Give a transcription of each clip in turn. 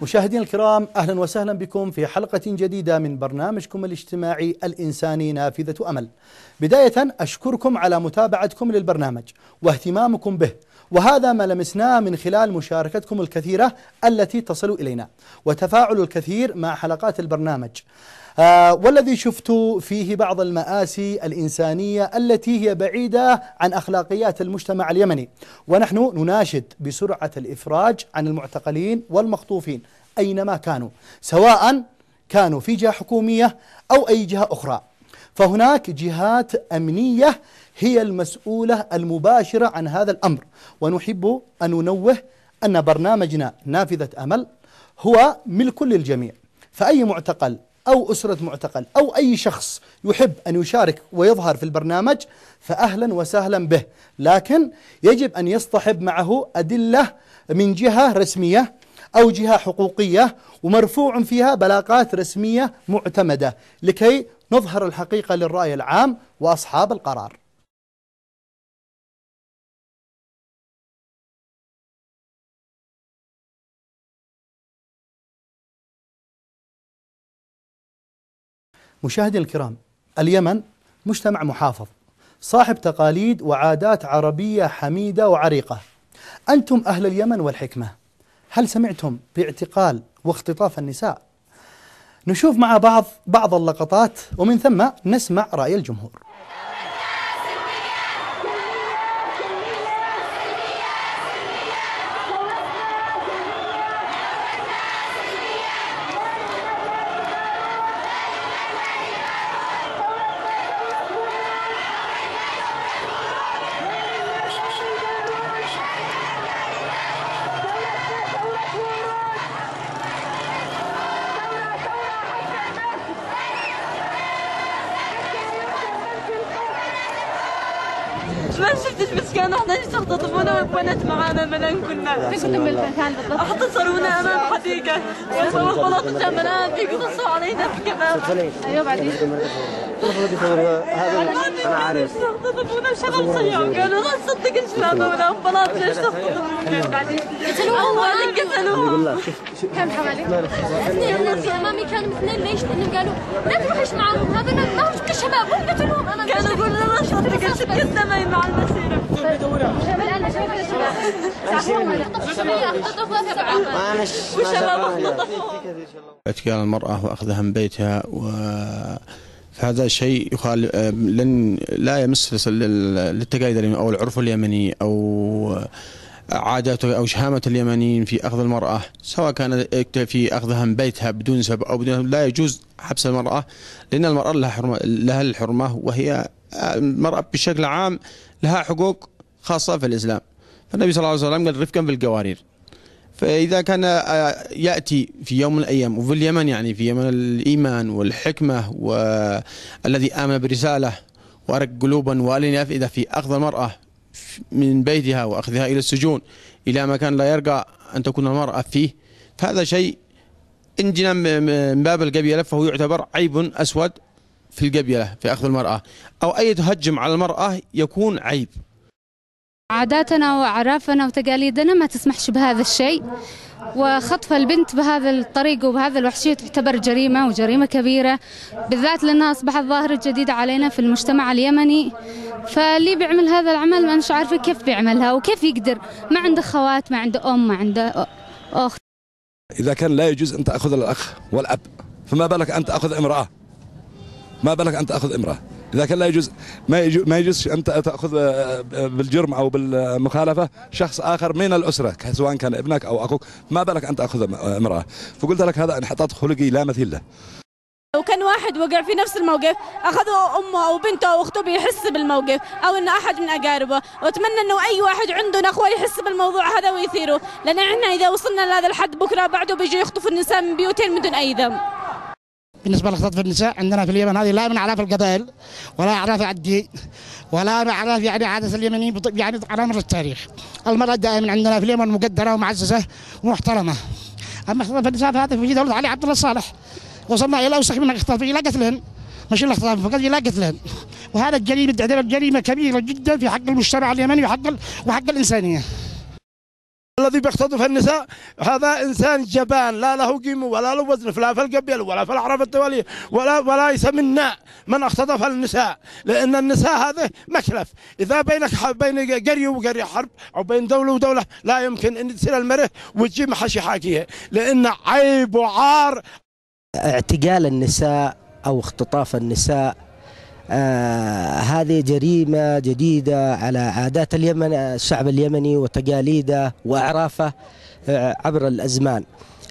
مشاهدينا الكرام، أهلا وسهلا بكم في حلقة جديدة من برنامجكم الاجتماعي الإنساني نافذة أمل. بداية أشكركم على متابعتكم للبرنامج واهتمامكم به، وهذا ما لمسناه من خلال مشاركتكم الكثيرة التي تصل إلينا وتفاعل الكثير مع حلقات البرنامج، والذي شفت فيه بعض المآسي الإنسانية التي هي بعيدة عن أخلاقيات المجتمع اليمني. ونحن نناشد بسرعة الإفراج عن المعتقلين والمخطوفين أينما كانوا، سواء كانوا في جهة حكومية أو أي جهة أخرى، فهناك جهات أمنية هي المسؤولة المباشرة عن هذا الأمر. ونحب أن ننوه أن برنامجنا نافذة أمل هو ملك للجميع، فأي معتقل أو أسرة معتقل أو أي شخص يحب أن يشارك ويظهر في البرنامج فأهلا وسهلا به، لكن يجب أن يصطحب معه أدلة من جهة رسمية أو جهة حقوقية ومرفوع فيها بلاغات رسمية معتمدة لكي نظهر الحقيقة للرأي العام وأصحاب القرار. مشاهدينا الكرام، اليمن مجتمع محافظ صاحب تقاليد وعادات عربية حميدة وعريقة. أنتم أهل اليمن والحكمة، هل سمعتم باعتقال واختطاف النساء؟ نشوف مع بعض اللقطات ومن ثم نسمع رأي الجمهور. ما شفتش بس كانوا احنا يستخطفونا وبنات معانا ملان كنا. فين كنتم بالمكان بالضبط؟ احتصرونا امام حديقه وخلطوا الجملات بيقصوا علينا في كباب. ايوه بعدين هذا انا عارف استخطفونا بشغل صيام، قالوا لا تصدق الشباب ولا بنات ليش تستخطفونا؟ بعدين قتلوهم. كم حوالي؟ اثنين الناس امامي كانوا اثنين. ليش؟ لانهم قالوا لا تروحيش معاهم، هذول ما هم شباب هم قتلوهم. انا كانوا يقولوا لا تصدق الزمن مع المسيره. الان شوف الشباب اعتقال المرأة وأخذها من بيتها، فهذا شيء لا يمس للتقاليد أو العرف اليمني أو عادات أو شهامة اليمنيين في أخذ المرأة، سواء كان في أخذها من بيتها بدون سبب أو بدون. لا يجوز حبس المرأة، لأن المرأة لها الحرمة، وهي المرأة بشكل عام لها حقوق خاصة في الإسلام. فالنبي صلى الله عليه وسلم قال رفقا بالقوارير. فإذا كان يأتي في يوم من الأيام، وفي اليمن يعني في يمن الإيمان والحكمة والذي آمن برسالة وأرق قلوبا وألين أفئدة، في أخذ المرأة من بيتها وأخذها إلى السجون إلى مكان لا يرقى أن تكون المرأة فيه، فهذا شيء إن جينا من باب القبيلة فهو يعتبر عيب أسود في القبيلة في أخذ المرأة، أو أي تهجم على المرأة يكون عيب. عاداتنا وأعرافنا وتقاليدنا ما تسمحش بهذا الشيء، وخطف البنت بهذا الطريق وبهذا الوحشية تعتبر جريمة وجريمة كبيرة، بالذات لأنها أصبحت ظاهرة جديدة علينا في المجتمع اليمني. فاللي بيعمل هذا العمل ما نش عارفة كيف بيعملها وكيف يقدر، ما عنده خوات، ما عنده أم، ما عنده أخت. إذا كان لا يجوز أن تأخذ الأخ والأب، فما بالك أن تأخذ امرأة؟ ما بالك أن تأخذ امرأة؟ إذا كان لا يجوز، ما يجوز أن تأخذ بالجرم أو بالمخالفة شخص آخر من الأسرة، سواء كان ابنك أو أخوك، ما بالك أن تأخذ امرأة؟ فقلت لك هذا انحطاط خلقي لا مثيل له. لو كان واحد وقع في نفس الموقف أخذوا أمه أو بنته أو أخته بيحس بالموقف، أو إن أحد من أقاربه، وأتمنى إنه أي واحد عنده نخوة يحس بالموضوع هذا ويثيره، لأن إحنا إذا وصلنا لهذا الحد بكرة بعده بيجوا يخطفوا النساء من بيوتين من دون أي ذنب. بالنسبة لخطف النساء عندنا في اليمن هذه لا من أعراف القبائل ولا أعراف الدين ولا من أعراف يعني عادة اليمنيين يعني على مر التاريخ. المرأة دائما عندنا في اليمن مقدرة ومعززة ومحترمة. أما خطف النساء فهذا في دولة علي عبد الله الصالح وصلنا إلى أوسخ من الاختطاف إلى قتلهن، مش الاختطاف فقط، إلى قتلهن. وهذا الجريمة تعتبر جريمة كبيرة جدا في حق المجتمع اليمني وحق الإنسانية. الذي بيختطف النساء هذا إنسان جبان، لا له قيمة ولا له وزن، لا في القبيلة ولا في الأعراف الدولية وليس منا من اختطف النساء، لأن النساء هذا مكلف. إذا بين قرية وقرية حرب أو بين دولة ودولة لا يمكن أن تصير المرأة وتجيب ما حش يحاكيها، لأن عيب وعار. اعتقال النساء أو اختطاف النساء هذه جريمة جديدة على عادات اليمن، الشعب اليمني وتقاليده وأعرافه عبر الأزمان.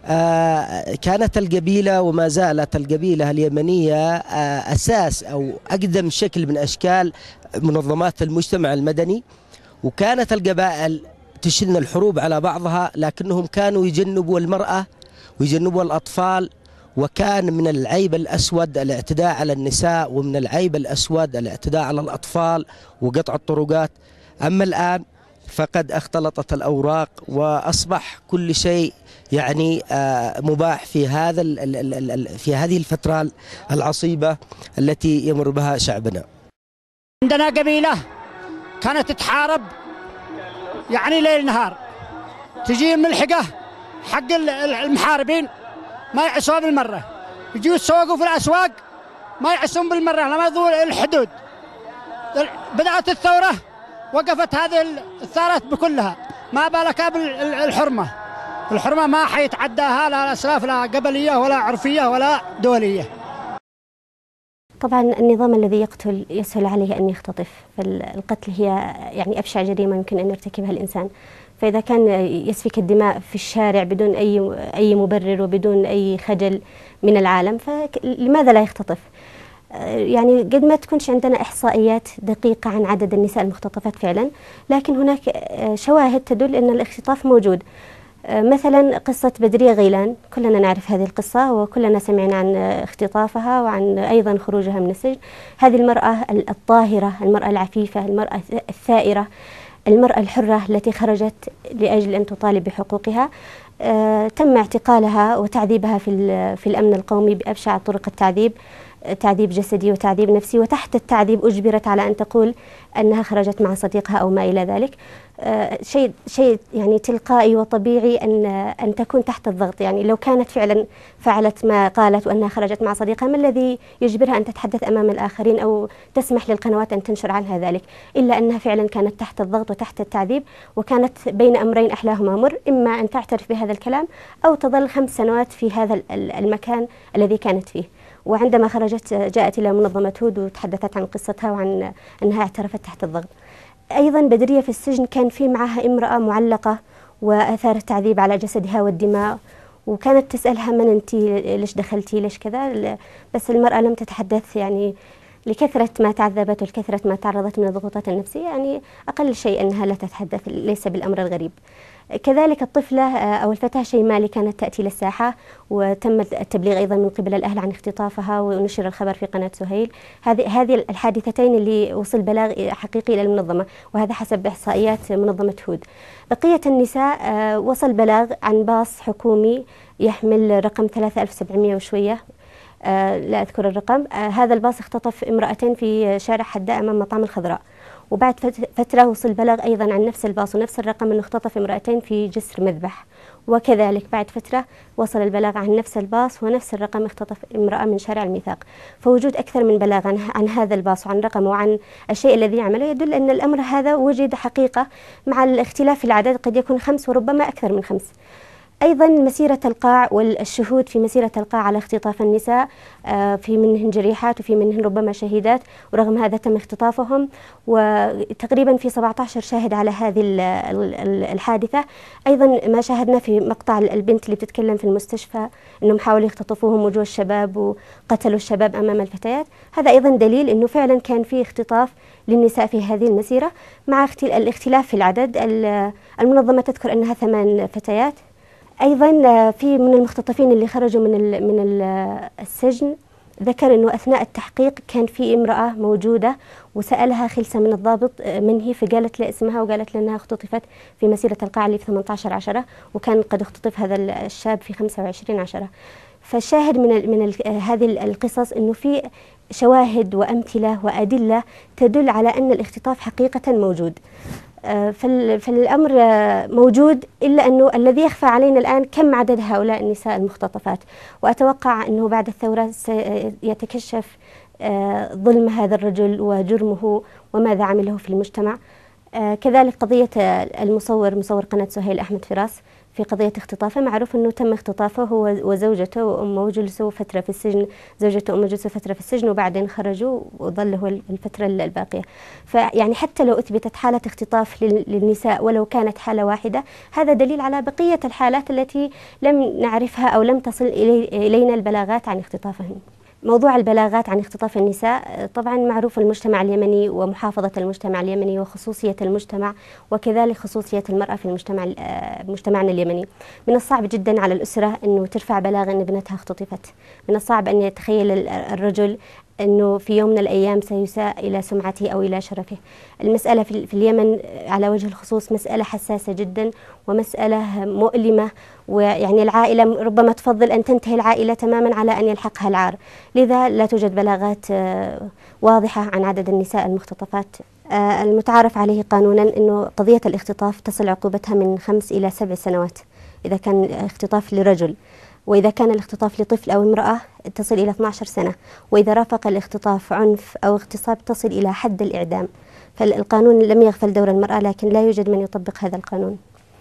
كانت القبيلة وما زالت القبيلة اليمنية أساس أو أقدم شكل من أشكال منظمات المجتمع المدني، وكانت القبائل تشن الحروب على بعضها، لكنهم كانوا يجنبوا المرأة ويجنبوا الأطفال، وكان من العيب الأسود الاعتداء على النساء، ومن العيب الأسود الاعتداء على الأطفال وقطع الطرقات. أما الآن فقد اختلطت الأوراق وأصبح كل شيء يعني مباح في هذه الفترة العصيبة التي يمر بها شعبنا. عندنا قبيلة كانت تتحارب يعني ليل نهار، تجي ملحقة حق المحاربين ما يعسوا بالمرة، يجوا يتسوقوا في الأسواق ما يعسون بالمرة لما يضوا الحدود. بدأت الثورة وقفت هذه الثارات بكلها، ما بالك الحرمة ما حيتعداها لا أسلاف لا قبلية ولا عرفية ولا دولية. طبعا النظام الذي يقتل يسهل عليه أن يختطف، فالقتل هي يعني أبشع جريمة يمكن أن يرتكبها الإنسان. فإذا كان يسفك الدماء في الشارع بدون أي مبرر وبدون أي خجل من العالم، فلماذا لا يختطف؟ يعني قد ما تكونش عندنا إحصائيات دقيقة عن عدد النساء المختطفات فعلا، لكن هناك شواهد تدل أن الاختطاف موجود. مثلا قصة بدرية غيلان، كلنا نعرف هذه القصة وكلنا سمعنا عن اختطافها وعن أيضا خروجها من السجن. هذه المرأة الطاهرة، المرأة العفيفة، المرأة الثائرة، المرأة الحرة التي خرجت لأجل أن تطالب بحقوقها، تم اعتقالها وتعذيبها في الأمن القومي بأبشع طرق التعذيب، تعذيب جسدي وتعذيب نفسي، وتحت التعذيب أجبرت على أن تقول أنها خرجت مع صديقها أو ما إلى ذلك. شيء يعني تلقائي وطبيعي أن تكون تحت الضغط. يعني لو كانت فعلا فعلت ما قالت وأنها خرجت مع صديقها، ما الذي يجبرها أن تتحدث أمام الآخرين أو تسمح للقنوات أن تنشر عنها ذلك؟ إلا أنها فعلا كانت تحت الضغط وتحت التعذيب، وكانت بين أمرين أحلاهما مر، إما أن تعترف بهذا الكلام أو تظل 5 سنوات في هذا المكان الذي كانت فيه. وعندما خرجت جاءت إلى منظمة هود وتحدثت عن قصتها وعن أنها اعترفت تحت الضغط. أيضا بدرية في السجن كان في معها امرأة معلقة وآثار التعذيب على جسدها والدماء، وكانت تسألها من أنت، ليش دخلتي، ليش كذا، بس المرأة لم تتحدث، يعني لكثرة ما تعذبت ولكثرة ما تعرضت من الضغوطات النفسية، يعني أقل شيء أنها لا تتحدث، ليس بالأمر الغريب. كذلك الطفلة أو الفتاة شيماء كانت تأتي للساحة، وتم التبليغ أيضا من قبل الأهل عن اختطافها ونشر الخبر في قناة سهيل. هذه الحادثتين اللي وصل بلاغ حقيقي إلى المنظمة، وهذا حسب إحصائيات منظمة هود. بقية النساء وصل بلاغ عن باص حكومي يحمل رقم 3700 وشوية، لا أذكر الرقم. هذا الباص اختطف امرأتين في شارع حداء أمام مطعم الخضراء، وبعد فترة وصل بلغ أيضا عن نفس الباص ونفس الرقم أنه اختطف امرأتين في جسر مذبح، وكذلك بعد فترة وصل البلاغ عن نفس الباص ونفس الرقم اختطف امرأة من شارع الميثاق. فوجود أكثر من بلاغ عن هذا الباص وعن رقمه وعن الشيء الذي يعمله يدل أن الأمر هذا وجد حقيقة، مع الاختلاف في العدد قد يكون 5 وربما أكثر من 5. أيضا مسيرة القاع والشهود في مسيرة القاع على اختطاف النساء، في منهن جريحات وفي منهن ربما شهيدات، ورغم هذا تم اختطافهم. وتقريبا في 17 شاهد على هذه الحادثة. أيضا ما شاهدنا في مقطع البنت اللي بتتكلم في المستشفى أنهم حاولوا يختطفوهم وجوه الشباب وقتلوا الشباب أمام الفتيات، هذا أيضا دليل أنه فعلا كان في اختطاف للنساء في هذه المسيرة، مع الاختلاف في العدد. المنظمة تذكر أنها 8 فتيات. أيضا في من المختطفين اللي خرجوا من السجن ذكر أنه أثناء التحقيق كان في امرأة موجودة وسألها خلسة من الضابط من هي، فقالت له اسمها وقالت له أنها اختطفت في مسيرة القاع اللي في 18/10، وكان قد اختطف هذا الشاب في 25/10. فالشاهد من هذه القصص أنه في شواهد وأمثلة وأدلة تدل على أن الاختطاف حقيقة موجود. فالأمر موجود، إلا أنه الذي يخفى علينا الآن كم عدد هؤلاء النساء المختطفات. وأتوقع أنه بعد الثورة سيتكشف ظلم هذا الرجل وجرمه وماذا عمله في المجتمع. كذلك قضية مصور قناة سهيل أحمد فراس في قضية اختطافه، معروف أنه تم اختطافه هو وزوجته وأمه، وجلسوا فترة في السجن، زوجته وأمه جلسوا فترة في السجن وبعدين خرجوا وظل هو الفترة الباقية. فيعني حتى لو أثبتت حالة اختطاف للنساء ولو كانت حالة واحدة، هذا دليل على بقية الحالات التي لم نعرفها أو لم تصل إلينا البلاغات عن اختطافهن. موضوع البلاغات عن اختطاف النساء طبعا معروف المجتمع اليمني ومحافظة المجتمع اليمني وخصوصية المجتمع وكذلك خصوصية المرأة في مجتمعنا اليمني. من الصعب جدا على الأسرة أنه ترفع بلاغ أن ابنتها اختطفت، من الصعب أن يتخيل الرجل أنه في يوم من الأيام سيساء إلى سمعته أو إلى شرفه. المسألة في اليمن على وجه الخصوص مسألة حساسة جدا ومسألة مؤلمة، ويعني العائلة ربما تفضل أن تنتهي العائلة تماما على أن يلحقها العار، لذا لا توجد بلاغات واضحة عن عدد النساء المختطفات. المتعارف عليه قانونا أنه قضية الاختطاف تصل عقوبتها من 5 إلى 7 سنوات إذا كان اختطاف لرجل، وإذا كان الاختطاف لطفل أو امرأة تصل إلى 12 سنة، وإذا رافق الاختطاف عنف أو اغتصاب تصل إلى حد الإعدام. فالقانون لم يغفل دور المرأة، لكن لا يوجد من يطبق هذا القانون.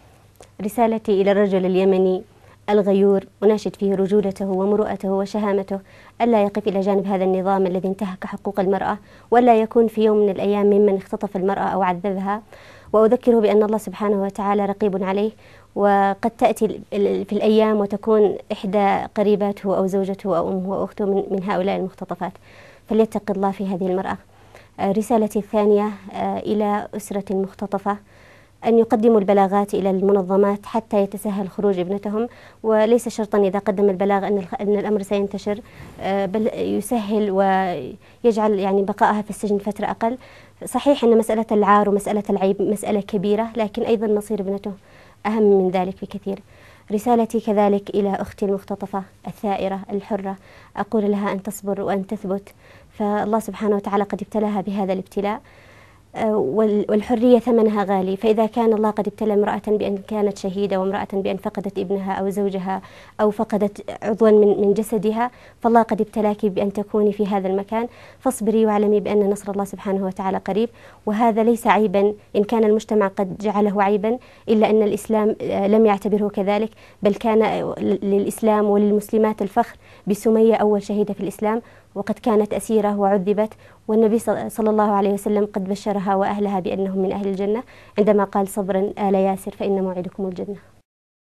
رسالتي إلى الرجل اليمني الغيور أناشد فيه رجولته ومروءته وشهامته ألا يقف إلى جانب هذا النظام الذي انتهك حقوق المرأة، ولا يكون في يوم من الأيام ممن اختطف المرأة أو عذبها. وأذكره بأن الله سبحانه وتعالى رقيب عليه، وقد تأتي في الأيام وتكون إحدى قريباته أو زوجته أو أمه أو أخته من هؤلاء المختطفات، فليتق الله في هذه المرأة. رسالتي الثانية إلى أسرة المختطفة أن يقدموا البلاغات إلى المنظمات حتى يتسهل خروج ابنتهم، وليس شرطا إذا قدم البلاغ أن الأمر سينتشر، بل يسهل ويجعل يعني بقائها في السجن فترة أقل. صحيح أن مسألة العار ومسألة العيب مسألة كبيرة، لكن أيضا مصير ابنته أهم من ذلك بكثير. رسالتي كذلك إلى أختي المختطفة الثائرة الحرة، أقول لها أن تصبر وأن تثبت، فالله سبحانه وتعالى قد ابتلاها بهذا الابتلاء، والحرية ثمنها غالي. فإذا كان الله قد ابتلى امرأة بأن كانت شهيدة وامرأة بأن فقدت ابنها أو زوجها أو فقدت عضوا من جسدها، فالله قد ابتلاك بأن تكوني في هذا المكان، فاصبري واعلمي بأن نصر الله سبحانه وتعالى قريب. وهذا ليس عيبا إن كان المجتمع قد جعله عيبا، إلا أن الإسلام لم يعتبره كذلك، بل كان للإسلام وللمسلمات الفخر بسمية أول شهيدة في الإسلام، وقد كانت أسيرة وعذبت، والنبي صلى الله عليه وسلم قد بشرها وأهلها بأنهم من أهل الجنة عندما قال: صبرا آل ياسر فإن موعدكم الجنة.